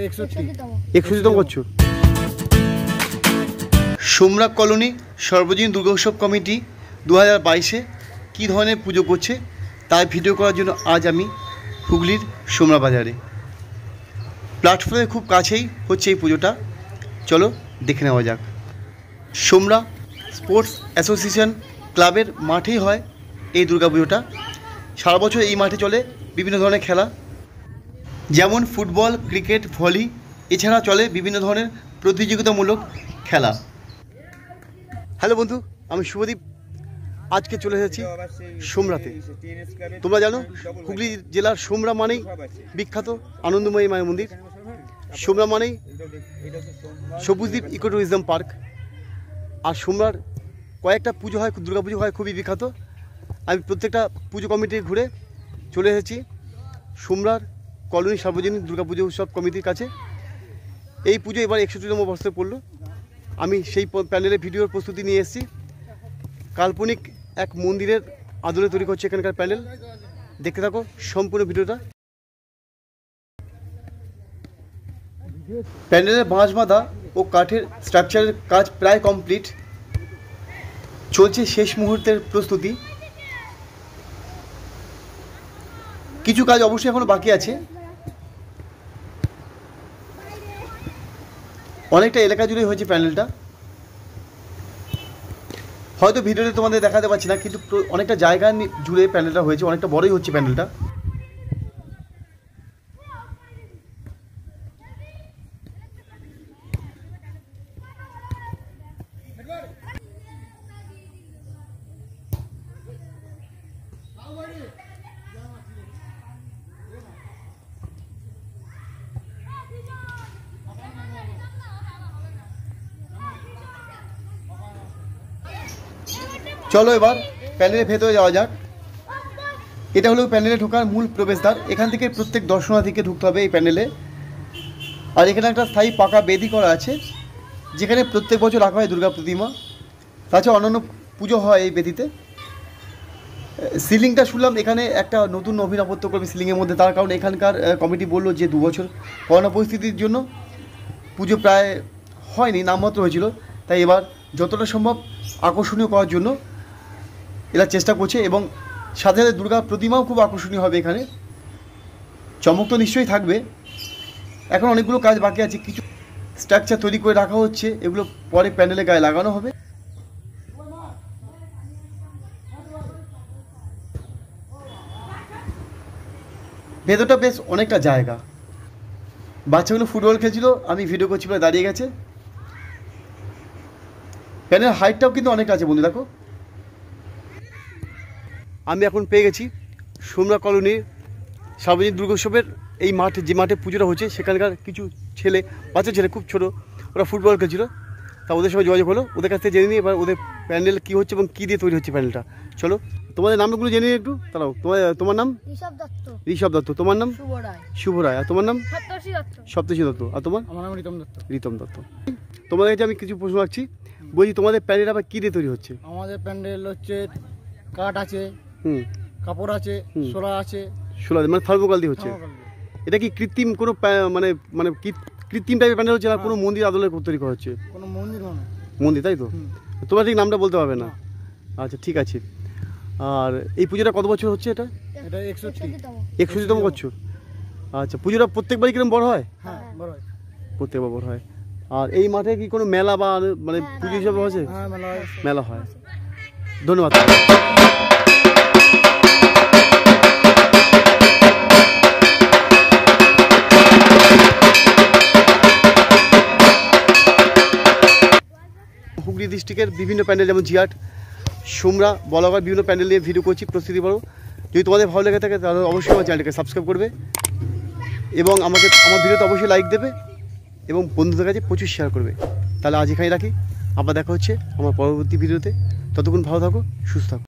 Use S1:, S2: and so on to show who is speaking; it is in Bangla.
S1: 61তম করছো। সোমরা কলোনি সর্বজনীন দুর্গোৎসব কমিটি 2022-এ কী ধরনের পুজো করছে তার ভিডিও করার জন্য আজ আমি হুগলির সোমরা বাজারে প্ল্যাটফর্মের খুব কাছেই হচ্ছে এই পুজোটা। চলো দেখে নেওয়া যাক। সোমরা স্পোর্টস অ্যাসোসিয়েশন ক্লাবের মাঠেই হয় এই দুর্গা পুজোটা। সারা বছর এই মাঠে চলে বিভিন্ন ধরনের খেলা, যেমন ফুটবল, ক্রিকেট, ভলি, এছাড়া চলে বিভিন্ন ধরনের প্রতিযোগিতামূলক খেলা। হ্যালো বন্ধু, আমি শুভদীপ। আজকে চলে এসেছি সোমরাতে। তোমরা জানো হুগলি জেলার সোমরা মানেই বিখ্যাত আনন্দময়ী মায়ের মন্দির, সোমরা মানেই সবুজদ্বীপ ইকো ট্যুরিজম পার্ক। আর সোমরার কয়েকটা পুজো হয়, দুর্গা পুজো হয় খুবই বিখ্যাত। আমি প্রত্যেকটা পুজো কমিটি ঘুরে চলে এসেছি সোমরার কলোনি সার্বজনীন দুর্গা পুজো উৎসব কমিটির কাছে। এই পুজো এবার 61তম বর্ষে পড়লো। আমি সেই প্যান্ডেলের ভিডিওর প্রস্তুতি নিয়ে এসেছি। কাল্পনিক এক মন্দিরের আদলে তৈরি করছে এখানকার প্যান্ডেল। দেখতে থাকো সম্পূর্ণ ভিডিওটা। প্যান্ডেলের বাঁশ বাঁধা ও কাঠের স্ট্রাকচারের কাজ প্রায় কমপ্লিট, চলছে শেষ মুহূর্তের প্রস্তুতি। কিছু কাজ অবশ্যই এখনো বাকি আছে। অনেকটা এলাকা জুড়ে হয়েছে প্যান্ডেলটা। হয়তো ভিডিওতে তোমাদের দেখাতে পারছি না, কিন্তু অনেকটা জায়গা জুড়ে প্যান্ডেলটা হয়েছে, অনেকটা বড়ই হচ্ছে প্যান্ডেলটা। চলো এবার প্যান্ডেলের ভেতরে যাওয়া যাক। এটা হলো প্যান্ডেলে ঢোকার মূল প্রবেশদ্বার। এখান থেকে প্রত্যেক দর্শনার্থীকে ঢুকতে হবে এই প্যান্ডেলে। আর এখানে একটা স্থায়ী পাকা বেদি করা আছে, যেখানে প্রত্যেক বছর রাখা হয় দুর্গা প্রতিমা। তাছাড়া অন্যান্য পুজো হয় এই বেদিতে। সিলিংটা শুনলাম এখানে একটা নতুন অভিনবত্ব করবে সিলিংয়ের মধ্যে, তার কারণ এখানকার কমিটি বললো যে 2 বছর করোনা পরিস্থিতির জন্য পুজো প্রায় হয়নি, নামমাত্র হয়েছিল। তাই এবার যতটা সম্ভব আকর্ষণীয় করার জন্য এরা চেষ্টা করছে, এবং সাথে সাথে দুর্গা প্রতিমাও খুব আকর্ষণীয় হবে এখানে। চমক তো নিশ্চয়ই থাকবে। এখন অনেকগুলো কাজ বাকি আছে, কিছু স্ট্রাকচার তৈরি করে রাখা হচ্ছে, এগুলো পরে প্যান্ডেলে গায়ে লাগানো হবে। ভেতরটা বেশ অনেকটা জায়গা। বাচ্চাগুলো ফুটবল খেলছিল, আমি ভিডিও করছি বলে দাঁড়িয়ে গেছে। প্যান্ডেলের হাইটটাও কিন্তু অনেক আছে বন্ধু, দেখো। আমি এখন পেয়ে গেছি সোমরা কলোনির সার্বজনীন দুর্গোৎসবের এই মাঠে, যে মাঠে পুজোটা হচ্ছে সেখানকার কিছু ছেলে, বাচ্চা ছেলে, খুব ছোটো, ওরা ফুটবল খেলছিল। তা ওদের সঙ্গে যোগাযোগ হলো, ওদের কাছ থেকে জেনে নিই এবার ওদের প্যান্ডেল কী হচ্ছে এবং কী দিয়ে তৈরি হচ্ছে প্যান্ডেলটা। চলো তোমাদের নামগুলো জেনে নিই একটু। তারাও তোমার নাম? ঋষভ দত্ত। তোমার নাম? শুভ রায়। আর তোমার নাম? সপ্তর্ষি দত্ত। আর তোমার? আমার নাম রিতম দত্ত। তোমাদের কাছে আমি কিছু প্রশ্ন রাখছি। বলছি তোমাদের প্যান্ডেল আবার কী দিয়ে তৈরি হচ্ছে?
S2: আমাদের প্যান্ডেল হচ্ছে কাঠ আছে, কাপড় আছে, শোলা আছে।
S1: শোলা মানে থার্মোকল দিয়ে হচ্ছে। এটা কি কৃত্রিম কোনো মানে মানে কৃত্রিম টাইপের প্যান্ডেল হচ্ছে, না কোনো মন্দির আদলে তৈরি করা হচ্ছে?
S2: কোনো
S1: মন্দির, তাই তো? তোমরা ঠিক নামটা বলতে পারবে না? আচ্ছা ঠিক আছে। আর এই পুজোটা কত বছর হচ্ছে? এটা 61তম করছো। আচ্ছা, পুজোটা প্রত্যেকবারই কিরকম বড় হয়?
S2: হ্যাঁ, বড় হয়,
S1: প্রত্যেকবার বড় হয়। আর এই মাঠে কি কোনো মেলা বা মানে পুজো হিসাবে হয়েছে? মেলা হয়। ধন্যবাদ। হুগলি ডিস্ট্রিক্টের বিভিন্ন প্যান্ডেল, যেমন জিয়াট, সোমরা, বলাগড়, বিভিন্ন প্যান্ডেল নিয়ে ভিডিও করছি, প্রস্তুতি বড়। যদি তোমাদের ভালো লেগে থাকে তাহলে অবশ্যই আমার চ্যানেলটাকে সাবস্ক্রাইব করবে, এবং আমার ভিডিওতে অবশ্যই লাইক দেবে, এবং বন্ধুদের কাছে প্রচুর শেয়ার করবে। তাহলে আজ এখানেই রাখি, আবার দেখা হচ্ছে আমার পরবর্তী ভিডিওতে। ততক্ষণ ভালো থাকো, সুস্থ থাকো।